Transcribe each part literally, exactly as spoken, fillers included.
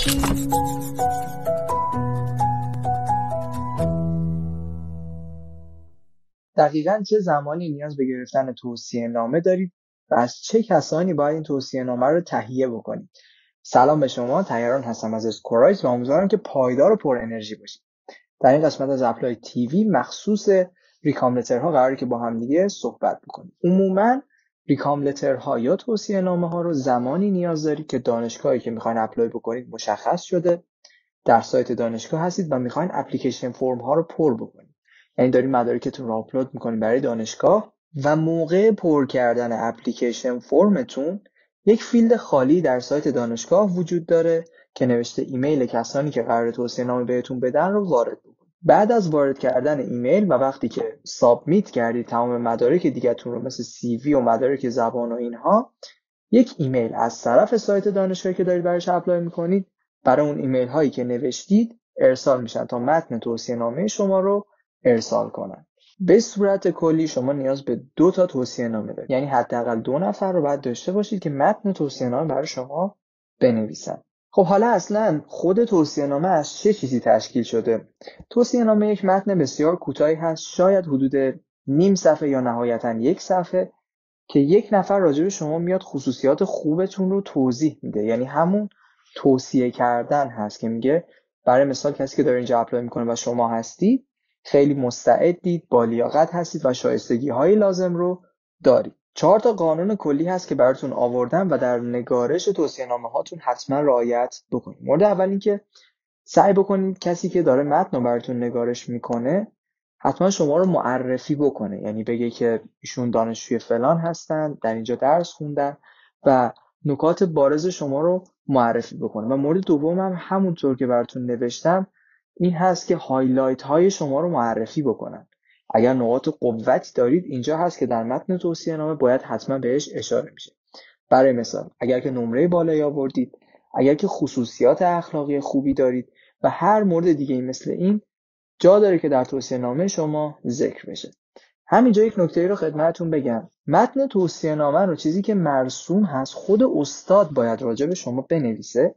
دقیقاً چه زمانی نیاز به گرفتن توصیه نامه دارید و از چه کسانی باید این توصیه نامه رو تهیه بکنید؟ سلام به شما، طیران هستم از اسکورایز و امیدوارم که پایدار و پر انرژی باشید. در این قسمت از اپلای تیوی مخصوص ریکام لترها قراره که با هم دیگه صحبت بکنیم. عموماً ریکام لترها یا توصیه نامه ها رو زمانی نیاز دارید که دانشگاهی که میخواین اپلای بکنید مشخص شده، در سایت دانشگاه هستید و میخواین اپلیکیشن فرم ها رو پر بکنید. یعنی دارید مدارکتون رو آپلود میکنید برای دانشگاه و موقع پر کردن اپلیکیشن فرمتون یک فیلد خالی در سایت دانشگاه وجود داره که نوشته ایمیل کسانی که قرار توصیه نامه بهتون بدن رو وارد بکنید. بعد از وارد کردن ایمیل و وقتی که سابمیت کردید تمام مدارک دیگه‌تون رو مثل سی وی و مدارک زبان و اینها، یک ایمیل از طرف سایت دانشگاهی که دارید براش اپلای میکنید برای اون ایمیل هایی که نوشتید ارسال میشن تا متن توصیه نامه شما رو ارسال کنن. به صورت کلی شما نیاز به دو تا توصیه نامه دارید، یعنی حداقل دو نفر رو باید داشته باشید که متن توصیه نامه برای شما بنویسن. خب حالا اصلا خود توصیه نامه از چه چیزی تشکیل شده؟ توصیه نامه یک متن بسیار کوتاهی هست، شاید حدود نیم صفحه یا نهایتاً یک صفحه، که یک نفر راجع به شما میاد خصوصیات خوبتون رو توضیح میده. یعنی همون توصیه کردن هست که میگه برای مثال کسی که داره اینجا اپلای میکنه و شما هستید، خیلی مستعدید، با لیاقت هستید و شایستگی های لازم رو دارید. چهار تا قانون کلی هست که براتون آوردم و در نگارش توصیه نامه هاتون حتما رعایت بکنید. مورد اول این که سعی بکنید کسی که داره متن رو براتون نگارش میکنه حتما شما رو معرفی بکنه، یعنی بگه که ایشون دانشجوی فلان هستن، در اینجا درس خوندن و نکات بارز شما رو معرفی بکنه. و مورد دوم هم همونطور که براتون نوشتم این هست که هایلایت های شما رو معرفی بکنن. اگر نقاط قوتی دارید اینجا هست که در متن توصیه نامه باید حتما بهش اشاره میشه. برای مثال اگر که نمره بالایی آوردید، اگر که خصوصیات اخلاقی خوبی دارید و هر مورد دیگه مثل این جا داره که در توصیه نامه شما ذکر بشه. همینجا یک نکته رو خدمتتون بگم. متن توصیه نامه رو چیزی که مرسوم هست خود استاد باید راجع به شما بنویسه،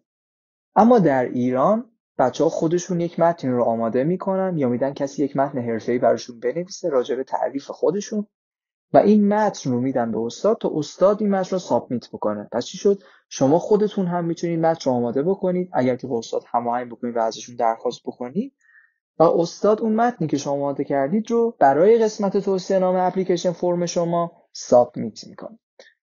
اما در ایران بچه‌ها خودشون یک متن رو آماده میکنن یا میدن کسی یک متن حرفه‌ای براشون بنویسه راجع به تعریف خودشون و این متن رو میدن به استاد تا استاد این متن رو سابمیت بکنه. پس چی شد؟ شما خودتون هم میتونید متن رو آماده بکنید اگر که با استاد هماهنگ بکنید و ازشون درخواست بکنید و استاد اون متنی که شما آماده کردید رو برای قسمت توصیه نامه اپلیکیشن فرم شما سابمیت میکنه.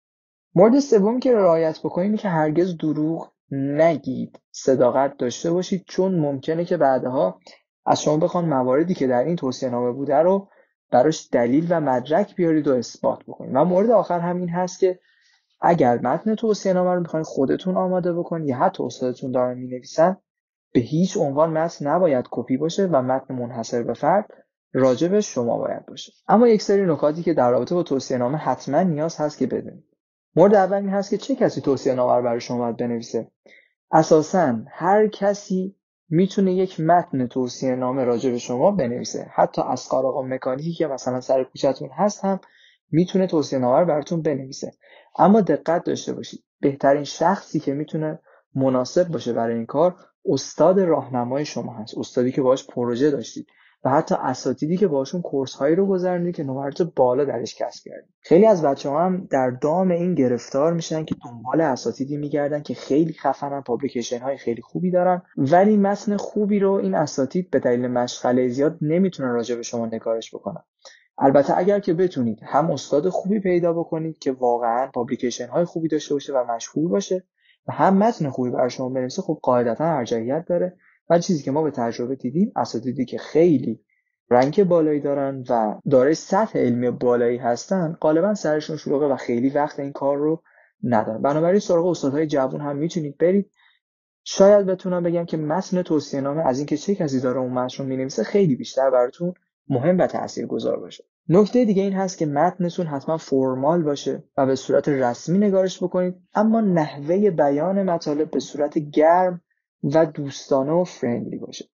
مورد سومی که رعایت بکنید که هرگز دروغ نگید، صداقت داشته باشید، چون ممکنه که بعدها از شما بخوان مواردی که در این توصیه نامه بوده رو براش دلیل و مدرک بیارید و اثبات بکنید. و مورد آخر همین هست که اگر متن توصیه نامه رو میخواین خودتون آماده بکنید یا حتی استادتون دارن مینویسن، به هیچ عنوان متن نباید کپی باشه و متن منحصر به فرد راجع به شما باید باشه. اما یک سری نکاتی که در رابطه با توصیه نامه حتما نیاز هست که بدونید. مورد اول این هست که چه کسی توصیه نامه رو برای شما باید بنویسه. اساساً هر کسی میتونه یک متن توصیه نامه راجع به شما بنویسه. حتی اسقر آقا مکانیکی که مثلا سر کوچه‌تون هست هم میتونه توصیه نامه رو براتون بنویسه. اما دقت داشته باشید، بهترین شخصی که میتونه مناسب باشه برای این کار استاد راهنمای شما هست، استادی که باهاش پروژه داشتید و حتی اساتیدی که باهاشون کورس هایی رو گذروندید که نمرات بالا درش کسب کردید. خیلی از بچه‌ها هم در دام این گرفتار میشن که دنبال اساتیدی میگردن که خیلی خفنن، پابلیکیشن های خیلی خوبی دارن، ولی متن خوبی رو این اساتید به دلیل مشغله زیاد نمیتونن راجع به شما نگارش بکنن. البته اگر که بتونید هم استاد خوبی پیدا بکنید که واقعا پابلیکیشن های خوبی داشته باشه و مشهور باشه و هم متن خوبی برای شما بنویسه، خب قاعدتا ارجحیت داره. و چیزی که ما به تجربه دیدیم، اساتیدی که خیلی رنک بالایی دارن و دارای سطح علمی بالایی هستن غالبا سرشون شلوغه و خیلی وقت این کار رو ندارن. بنابراین سراغ استادهای جوان هم میتونید برید. شاید بتونم بگم که متن توصیه نامه از اینکه چه کسی داره اون متن رو مینویسه خیلی بیشتر براتون مهم و تاثیرگذار باشه. نکته دیگه این هست که متنتون حتما فرمال باشه و به صورت رسمی نگارش بکنید، اما نحوه بیان مطالب به صورت گرم و دوستانه و فرندلی باشه.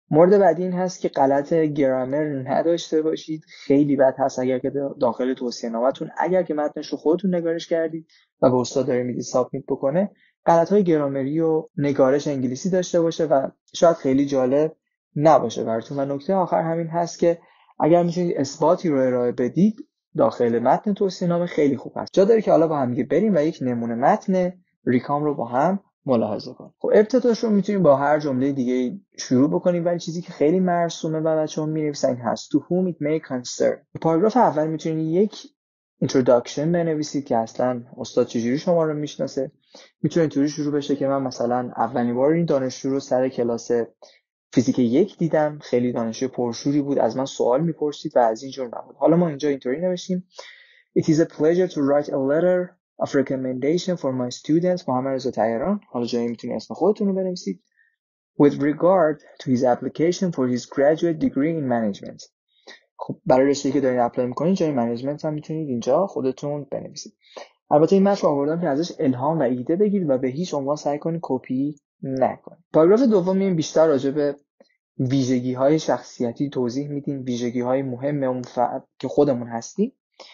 مورد بعدی این هست که غلط گرامر نداشته باشید. خیلی بد هست اگر که داخل توصیه نامتون اگر که متنش رو خودتون نگارش کردید و به استاد دارید میدید سابمیت بکنه، غلط‌های گرامری و نگارش انگلیسی داشته باشه و شاید خیلی جالب نباشه براتون. و نکته آخر همین هست که اگر میتونید اثباتی رو ارائه بدید داخل متن توصیه نامه خیلی خوب هست. جا داره که حالا با هم دیگه بریم و یک نمونه متن ریکام رو با هم ملاحظه کنیم. خب ابتداش رو میتونیم با هر جمله دیگه شروع بکنیم، ولی چیزی که خیلی مرسومه و بچه‌ها می‌نویسن این هست to whom it may concern. پاراگراف اول میتونید یک introduction بنویسید که اصلا استاد چجوری شما رو میشناسه. میتونه اینطوری شروع بشه که من مثلا اولین بار این دانشجو رو سر کلاس فیزیک یک دیدم، خیلی دانشجو پرشوری بود، از من سوال میپرسید و از این جور نبود. حالا ما اینجا اینطوری نوشتیم It is a pleasure to write a letter of recommendation for my student محمد رضا طیران. حالا جایی میتونید اسم خودتون رو بنویسید. With regard to his application for his graduate degree in management. خب برای رشته‌ای که دارین اپلای میکنین جای منیجمنت هم میتونید اینجا خودتون بنویسید. البته این متن رو آوردم که ازش الهام و ایده بگیرید و به هیچ عنوان سعی کنید کپی نکنید. پاراگراف دوم میایم بیشتر راجع به ویژگی‌های شخصیتی توضیح میدیم، ویژگی‌های مهم اون فرد که خودمون هستیم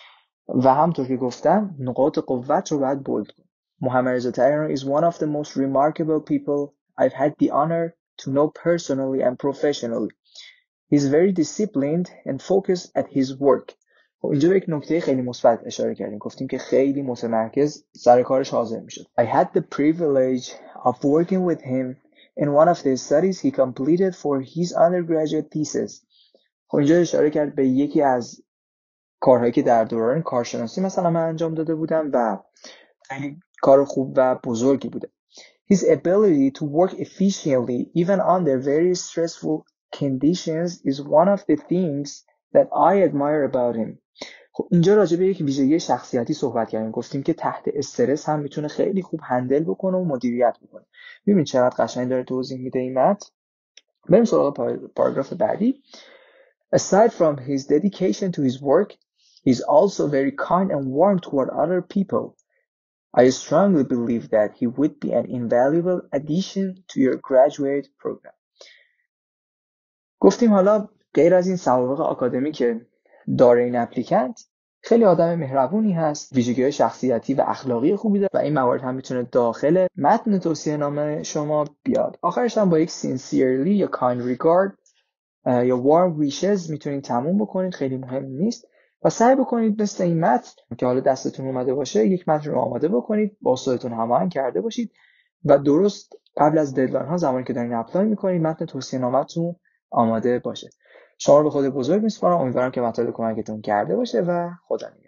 و همونطور که گفتم نقاط قوت رو باید بولد کنیم. محمد رضا طیران is one of the most remarkable people I've had the honor to know personally and professionally. He's very disciplined and focused at his work. خب اینجا به یک نکته خیلی مثبت اشاره کردیم، گفتیم که خیلی متمرکز سر کارش حاضر میشد. I had the privilege of working with him in one of the studies he completed for his undergraduate thesis. خب اینجا اشاره کرد به یکی از کارهایی که در دوران کارشناسی مثلا من انجام داده بودم و خیلی کار خوب و بزرگی بوده. His ability to work efficiently even under very stressful conditions is one of the things that I admire about him. خب اینجا راجع به یک ویژگی شخصیتی صحبت کردیم، گفتیم که تحت استرس هم میتونه خیلی خوب هندل بکنه و مدیریت بکنه. ببینید چقدر قشنگ داره توضیح میده این متن. بریم سراغ پاراگراف بعدی. Aside from his dedication to his work, he is also very kind and warm toward other people. I strongly believe that he would be an invaluable addition to your graduate program. گفتیم حالا غیر از این سوابق آکادمی که داره این اپلیکنت، خیلی آدم مهربونی هست، ویژگی‌های شخصیتی و اخلاقی خوبی داره و این موارد هم میتونه داخل متن توصیه نامه شما بیاد. آخرش هم با یک sincerely یا kind regard یا warm wishes میتونید تموم بکنید، خیلی مهم نیست و سعی بکنید مثل این متن که حالا دستتون اومده باشه یک متن رو آماده بکنید، با استادتون هماهنگ کرده باشید و درست قبل از ددلاین ها زمانی که دارین اپلای میکنید متن توصیه نامه‌تون آماده باشه. شما رو به خود بزرگ میسپارم، امیدوارم که مطالب کمکتون کرده باشه و خدا نگهدار.